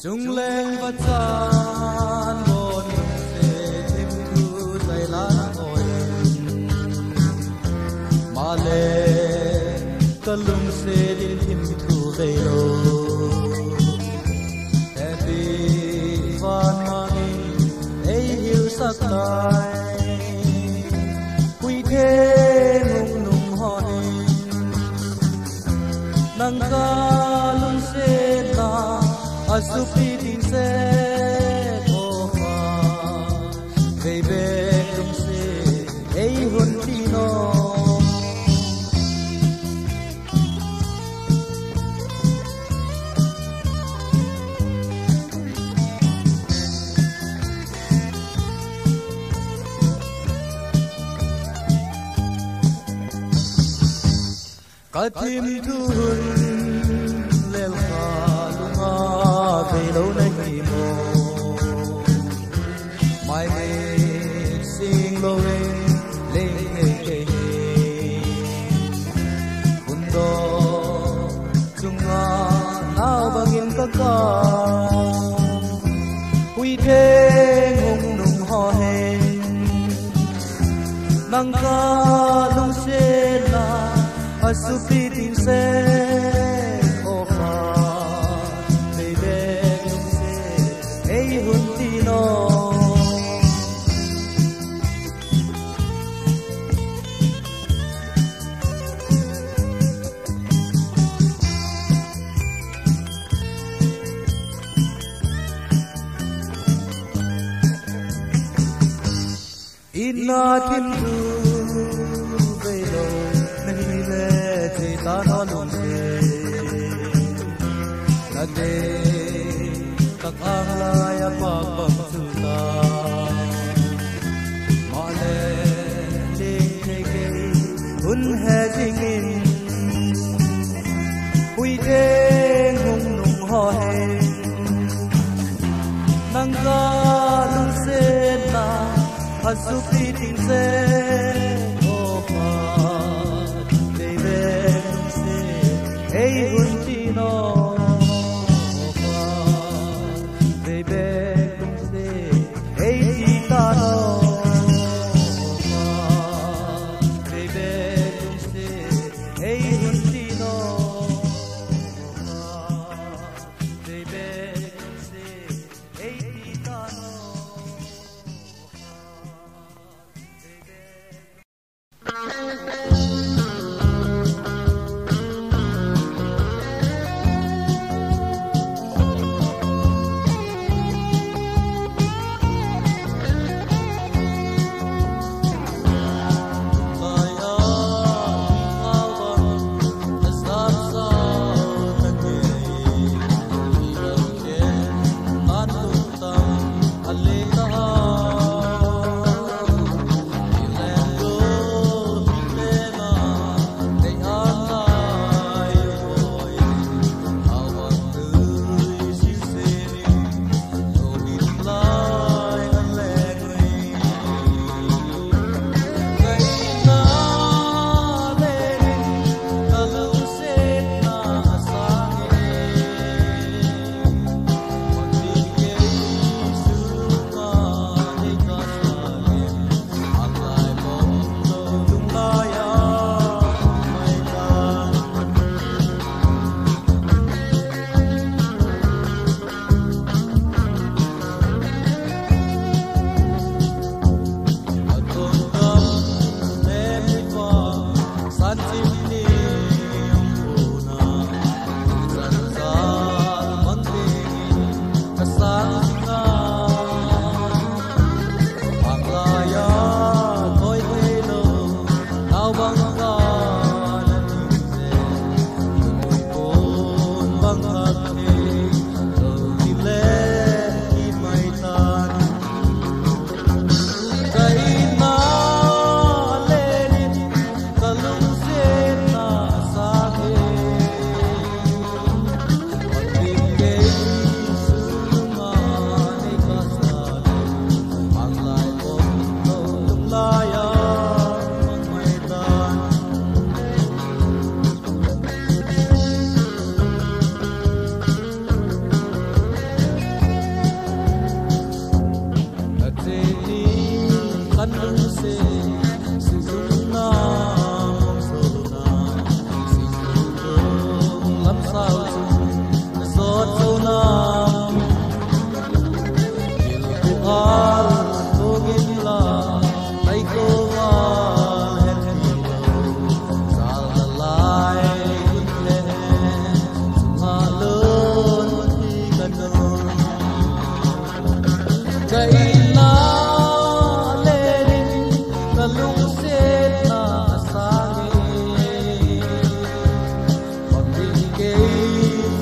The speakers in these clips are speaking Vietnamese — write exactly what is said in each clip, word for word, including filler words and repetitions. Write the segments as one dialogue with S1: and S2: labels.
S1: Chung leng va chan bon se thim thu sai lan oi ma le kalum se din thim thu ve lo happy fan mani ei hiu sak tai quy thế nung nung ho ni nang ka lum se na asupi tin se ko ma baby kum se ei hun ti no katim thun lel kha lunga ve lo nei mo mai me sing lo re le le ke undo chunga na bangin ka ka hui the ngong nung ho he nang ka lung se na asupi tin se o fa baby kum se ei hun ti no ina tin tu ve lo nahi le te ta no lum se na de ka ang la ya pa pa su ta ma le le ke ke un he jing in hui te ngung nung ho he nang ka lum se na asupi tin se o pa baby kum se ei hun ti no o pa baby kum se ei ti ta no o pa baby kum se ei hun ti no o pa baby kum se ei ti ta no ngắm sao giọt sâu nam nhiều cô al cô kim la tay cô al hết sao là lại lên mà lớn đi gần nơi cây lá lên cả lúc xếp na sang bằng đi cây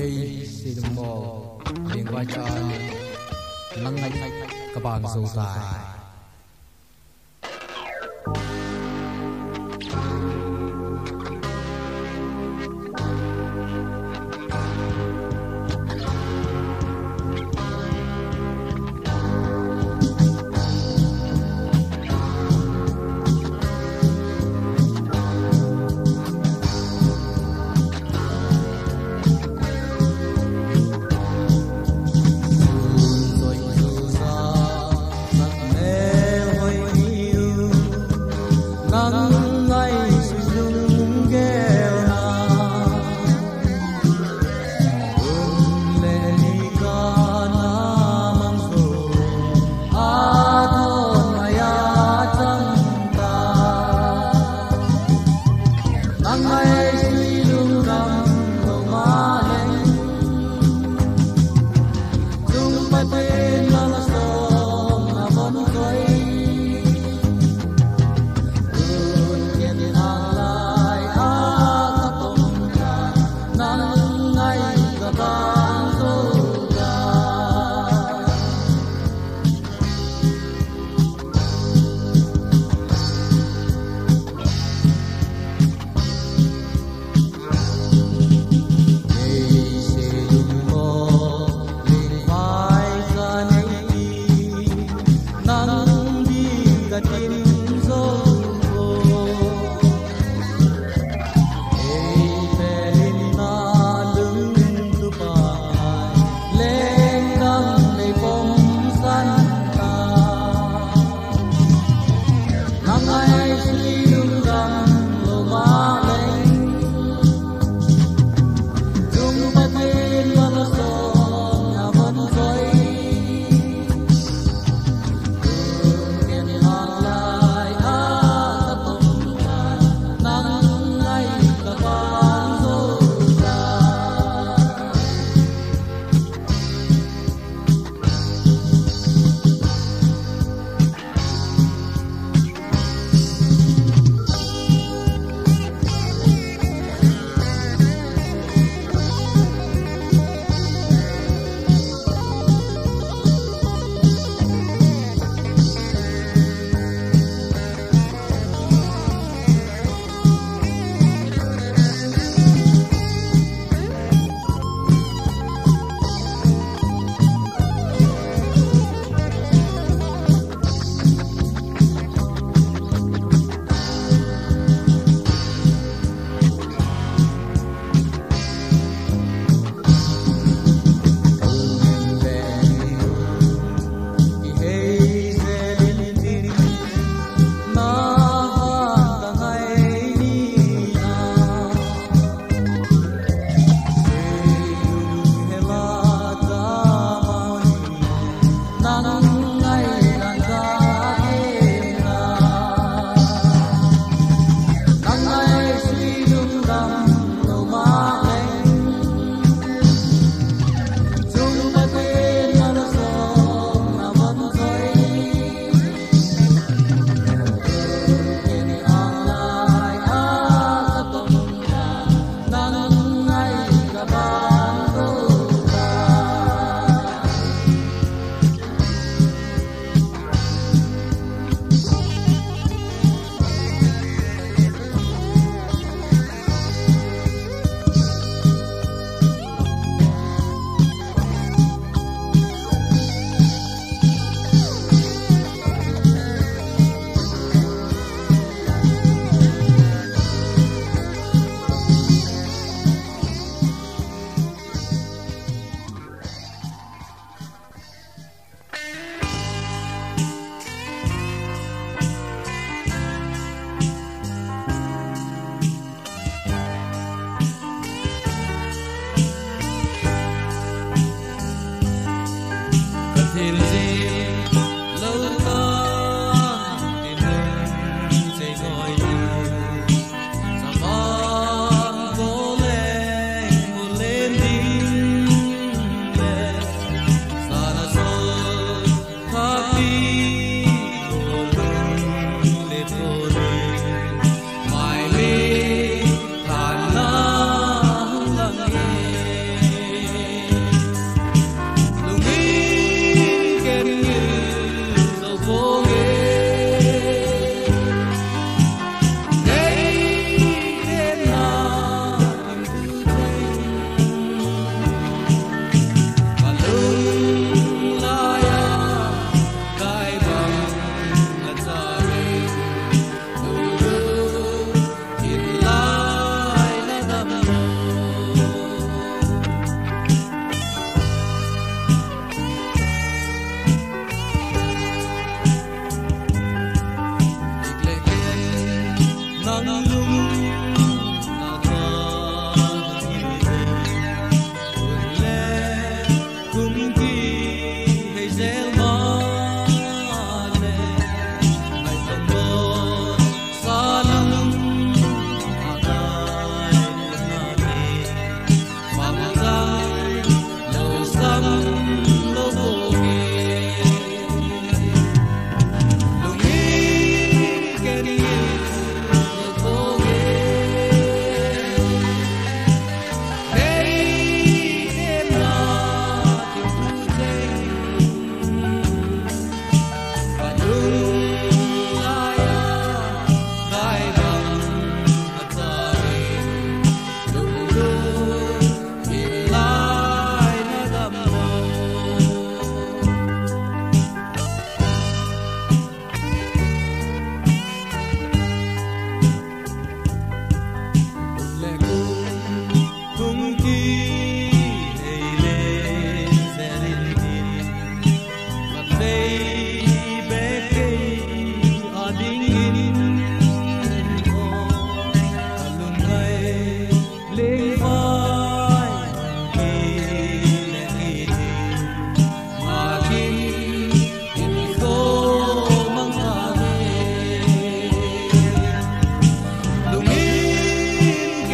S2: ei sidung mo lingwa chan nang ngai kabang so tai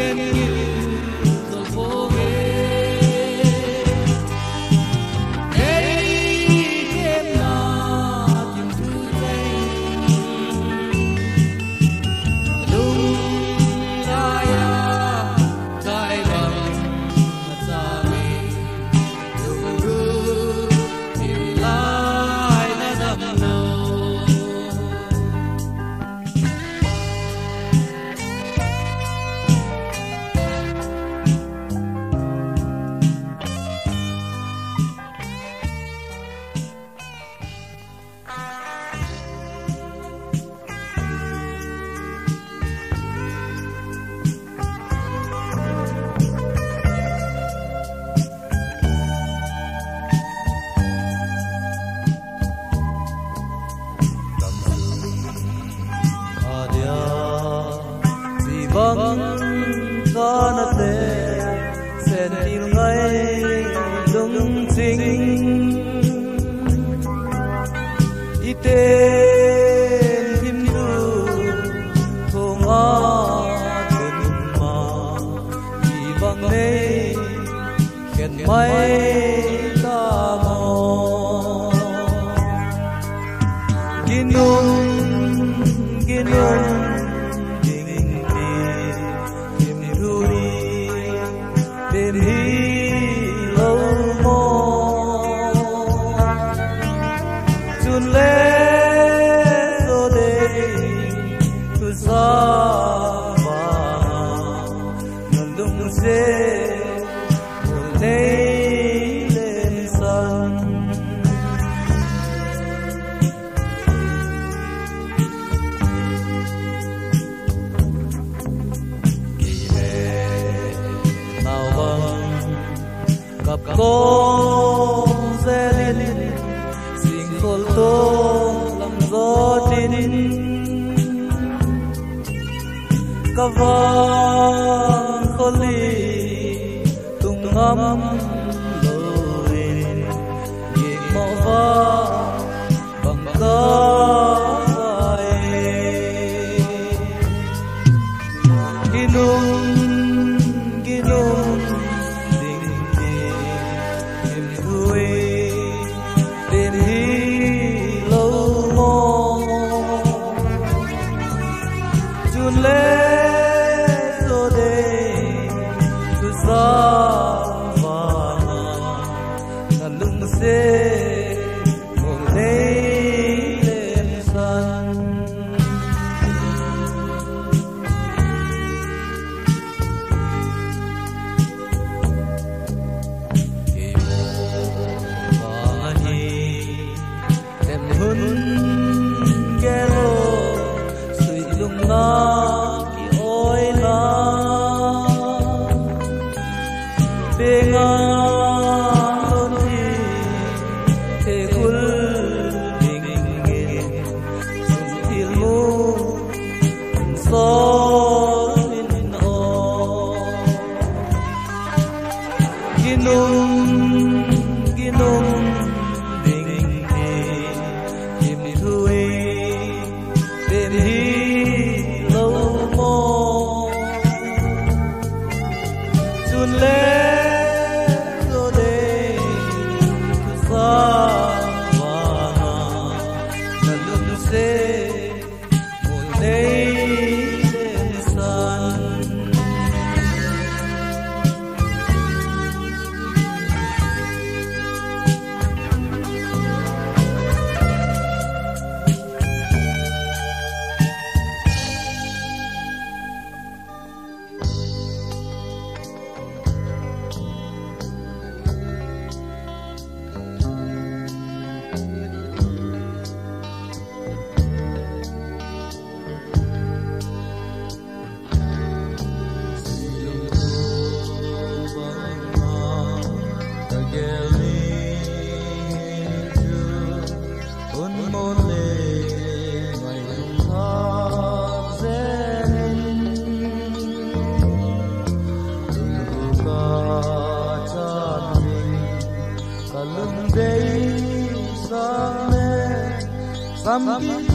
S1: vâng có nó tê sen yêu ngay đúng chính y tên thêm đủ thô ngõ từng mà y vâng đây khen mấy ta mò ginung ginung con sẽ lên xin khôn tô làm gió tin ca vang khôn ly tung ngắm lối nhìn màu vàng bằng ca ginung ginung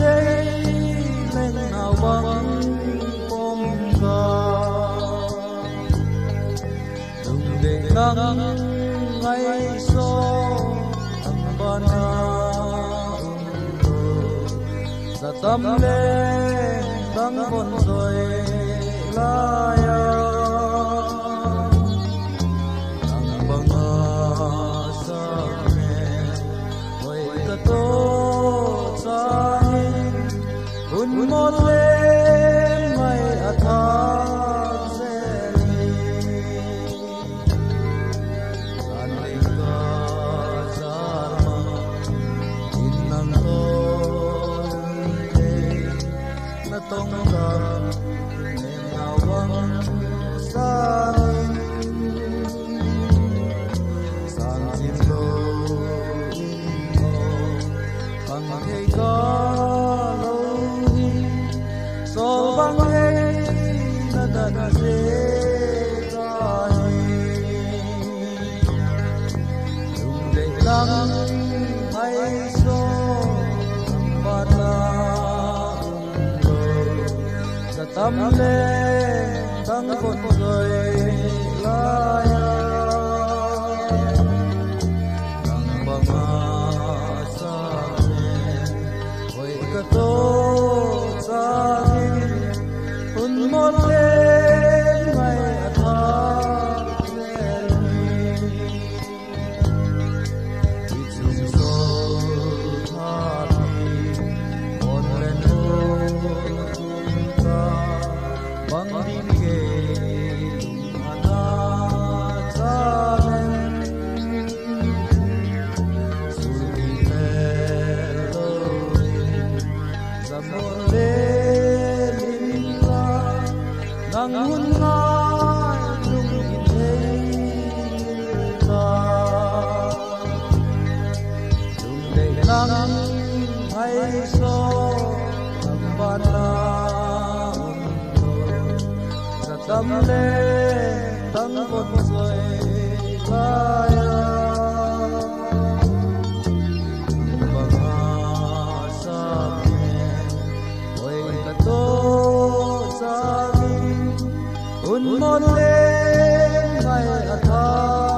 S1: Hãy subscribe cho kênh Ghiền Mì Gõ để không bỏ lỡ nắng ngày số thầm ban ra tâm lên tăng con rồi la ya nang banga sa me hoy ka to sa un mon le mai atha se an le ka sa ma in nang to na tong ka nem na wang sa san sim lo in mo bang thei ka lo hi so bang hei na da na se ka hi lung de lang ai so ba na tâm lên tăng con rồi la ya nang banga sa me hoy ka to sa un mon lên mai atha ni chung so tha on len ho bang din ke ana sa men suri melo zamon le linla nang hun ngai lung in thei ta lung de nang hai so nam ban na tâm lên tăng con rồi la ya banga sa me hoy ka to sa un mon lên mai atha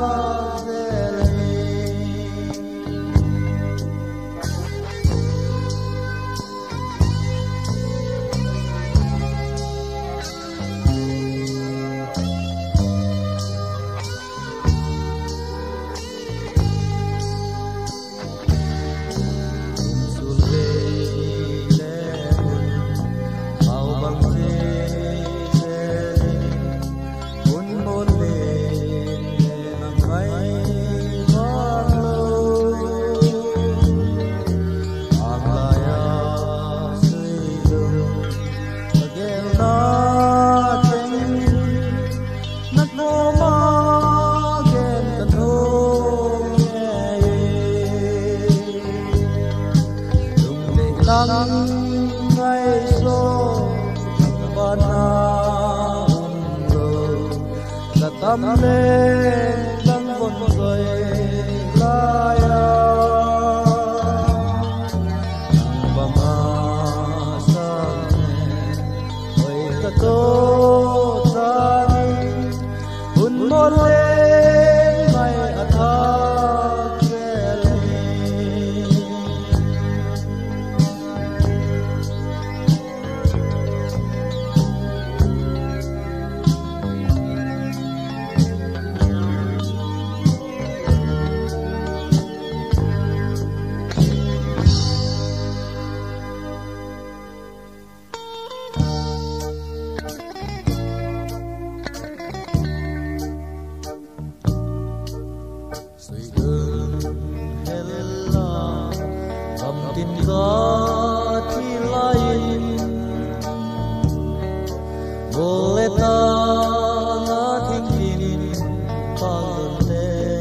S1: nắng ngày số ban rồi là tâm lên tăng con rồi la ya nang banga sa me hoy ka to sa un mon lên mai atha tin gió thì lại vô lệ ta thinh tin bao lần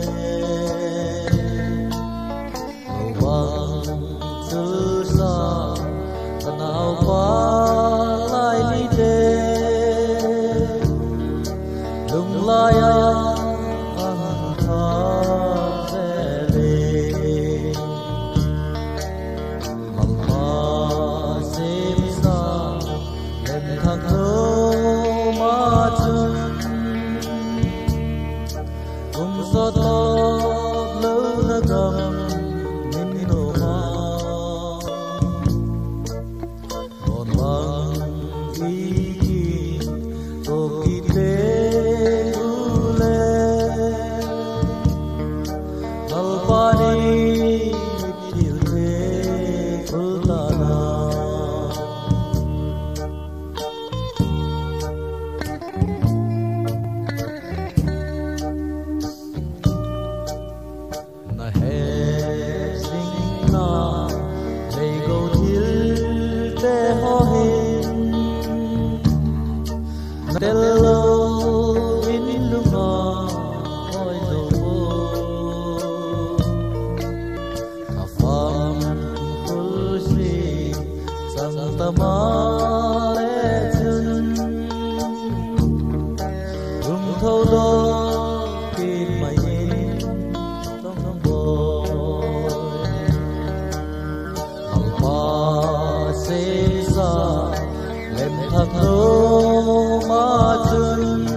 S1: cầu vang từ xa ta nào qua lại đi đến đừng lại ăn thả cùng thâu đó khi mày trong trong bồi bằng hoa xế xa lem thật đô ma chân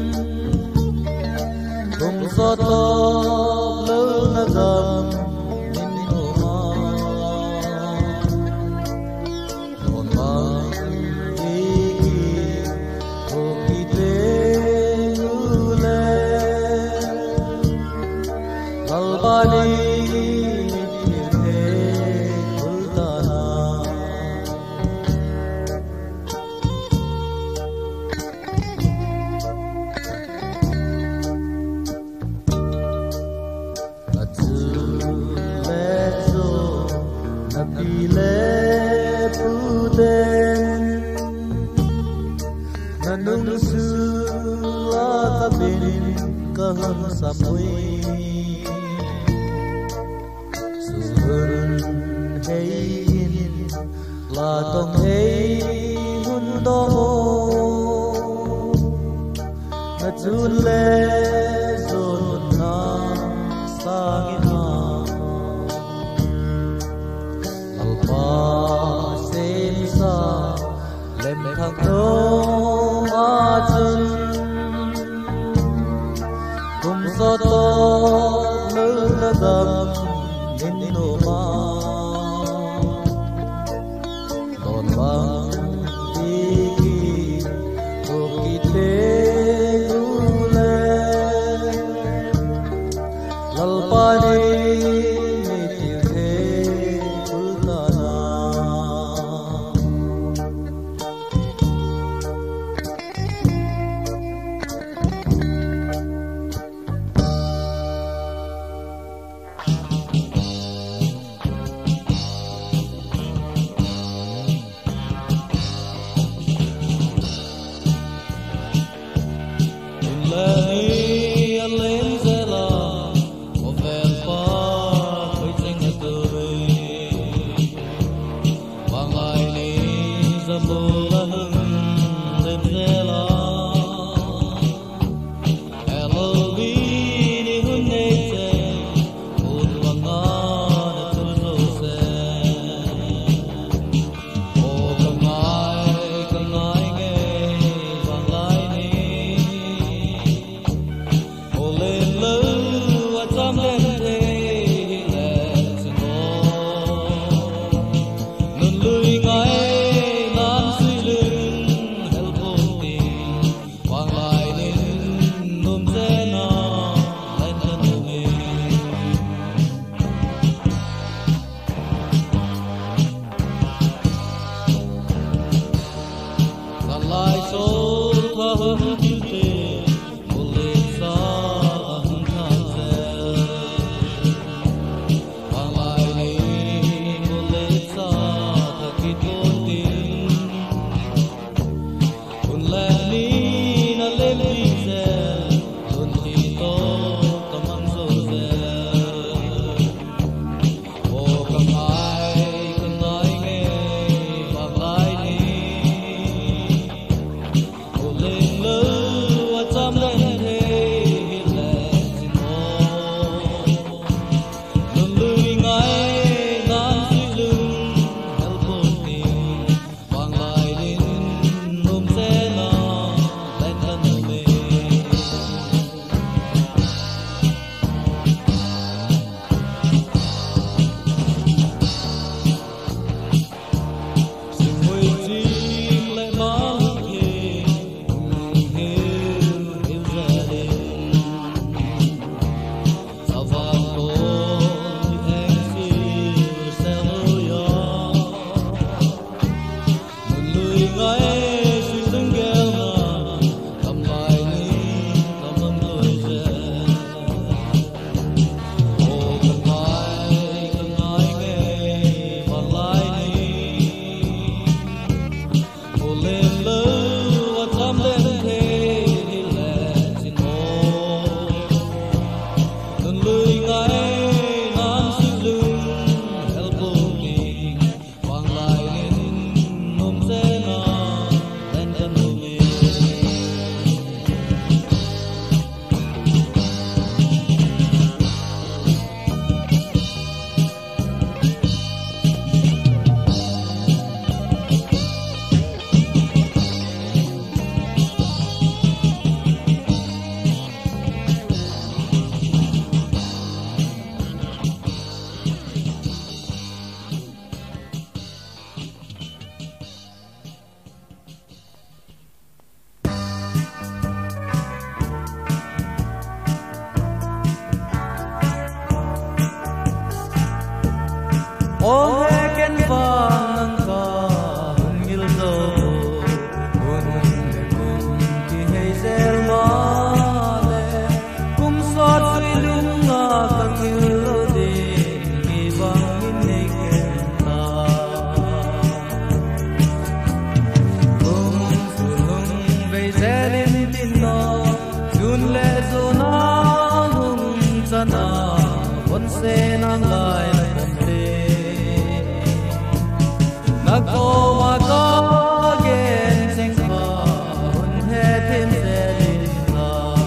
S1: cùng gió to lớn na gầm nhìn hồ ma còn mang ý kỳ hồ kỳ tế ngư lên gал bali như thế cuối ta Napile puden nanung sula kabin kaham samui suhun heiin la tong hei hun do na chun le zon na sangin lem thang đô ma chân cùng gió to nữ đã gầm nên nổ ma còn vang đi kỳ hồ kỳ tế ngư lên lal pa đi mê tiêu thế ul ta na chun le zo na hung chana bon se nang lai na kon te na ko ma ka gen sing kha hun he thêm se lin na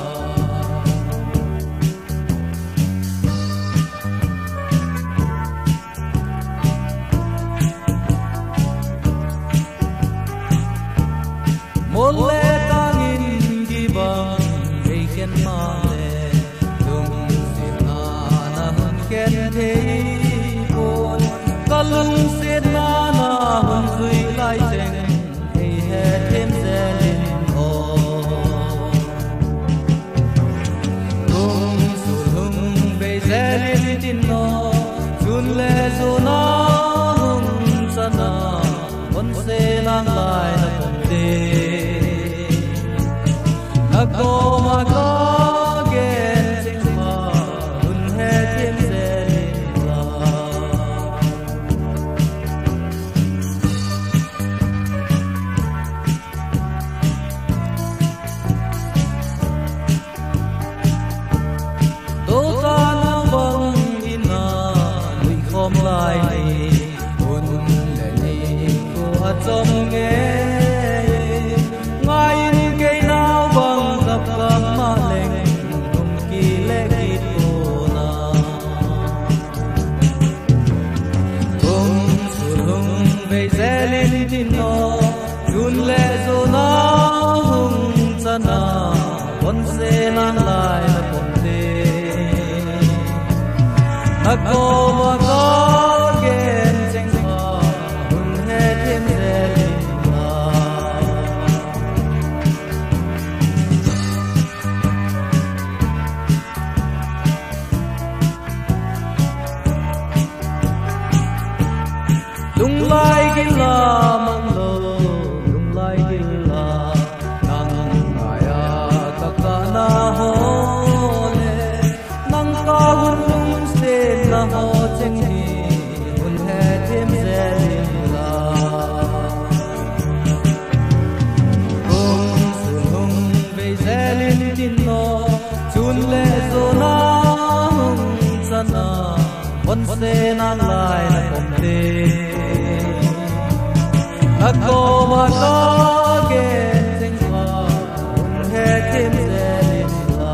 S1: một lệ tang in gi bang ei ken ma le lung sin na na hun ken the kon kalung sin na na hun zui lai cheng ei he thêm se lin ho lung su lung be se lin tin no chun le zo na hung sana bon se nang lai na kon te Ako maka gen sing ma hun he thêm se la do ta na bang ina lui khom lai ni hun le ni ko ha chom nge ngai ni ke nao bang kap kap ma leng tum ki le ki tu na tum su lung ve zelin tin no chun le zo na hung chana bon se nang lai na kon te ako ma ka gen cheng kha hun he thêm zelin na lung lai gi la mang lo lung lai gi la nang aya ka ka na ho le nang ka hun lung se na ho cheng hi hun he thêm se la hung su hung ve se lin tin no chun le zo na hung sana bon se nang lai na kon te ako ma ka gen sing kha hun he thêm se lin la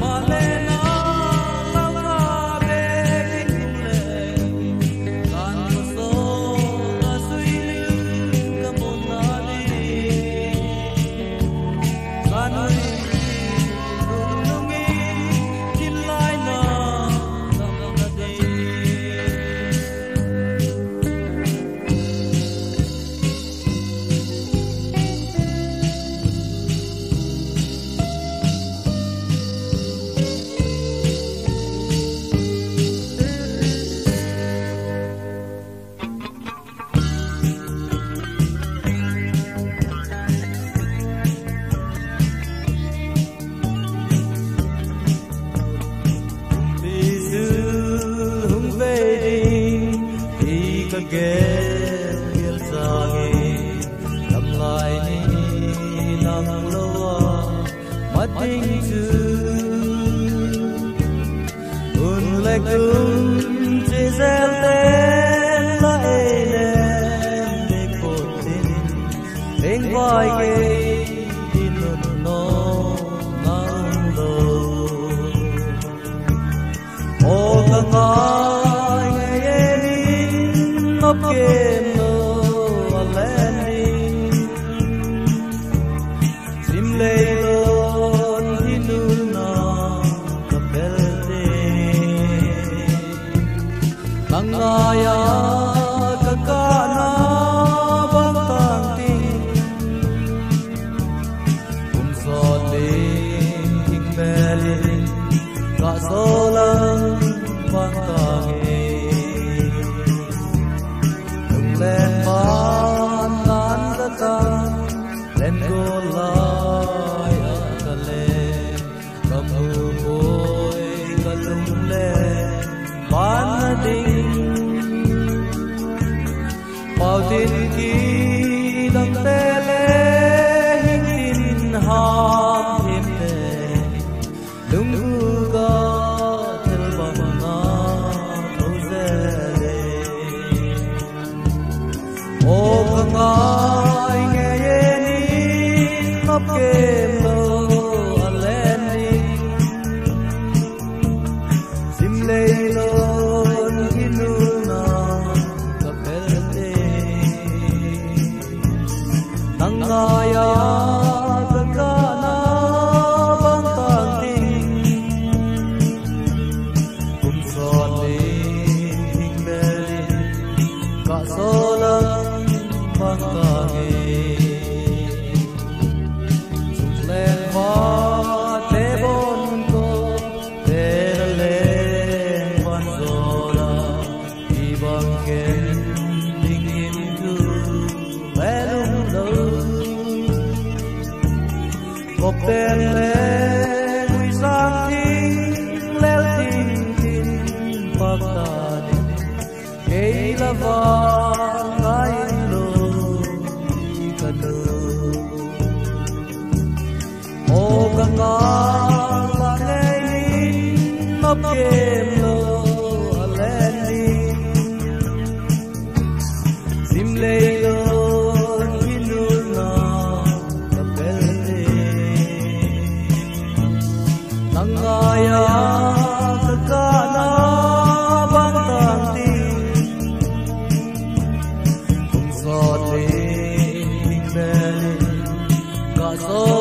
S1: So